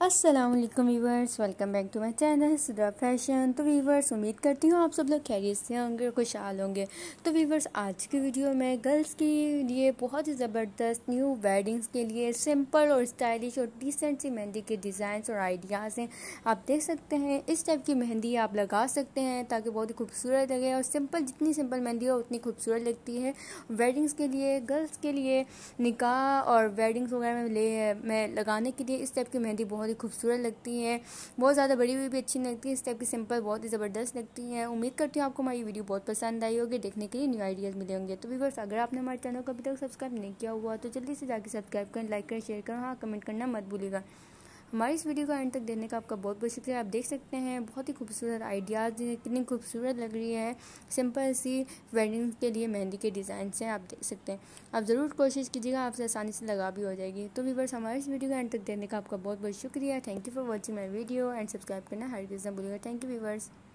अस्सलाम वालेकुम viewers, welcome back to my channel Sudha fashion. तो वीवर्स, उम्मीद करती हूँ आप सब लोग खैरियत से होंगे, खुशहाल होंगे। तो वीवर्स, आज की वीडियो में गर्ल्स के लिए बहुत ही ज़बरदस्त न्यू वेडिंग्स के लिए सिंपल और स्टाइलिश और डिसेंट सी मेहंदी के डिज़ाइंस और आइडियाज़ हैं। आप देख सकते हैं इस टाइप की मेहंदी आप लगा सकते हैं ताकि बहुत ही खूबसूरत लगे। और सिंपल, जितनी सिंपल मेहंदी हो उतनी खूबसूरत लगती है। वेडिंग्स के लिए, गर्ल्स के लिए, निकाह और वेडिंग्स वगैरह में लगाने के लिए इस टाइप की मेहंदी बहुत खूबसूरत लगती है। बहुत ज़्यादा बड़ी हुई भी अच्छी लगती है। इस टाइप की सिंपल बहुत ही ज़बरदस्त लगती है। उम्मीद करती हूँ आपको हमारी वीडियो बहुत पसंद आई होगी, देखने के लिए न्यू आइडियाज़ मिले होंगे। तो व्यूअर्स, अगर आपने हमारे चैनल को अभी तक सब्सक्राइब नहीं किया हुआ तो जल्दी से जाकर सब्सक्राइब करें, लाइक करें, शेयर करें, हाँ कमेंट करना मत भूलिएगा। हमारी इस वीडियो को एंड तक देखने का आपका बहुत बहुत शुक्रिया। आप देख सकते हैं बहुत ही खूबसूरत आइडियाज़ कितनी खूबसूरत लग रही है। सिंपल सी वेडिंग के लिए मेहंदी के डिज़ाइन से आप देख सकते हैं। आप ज़रूर कोशिश कीजिएगा, आपसे आसानी से लगा भी हो जाएगी। तो व्यूअर्स, हमारी इस वीडियो को एंड तक देखने का आपका बहुत बहुत शुक्रिया। Thank you for watching my video and subscribe करना हर किसी ना भूलिएगा। Thank you viewers.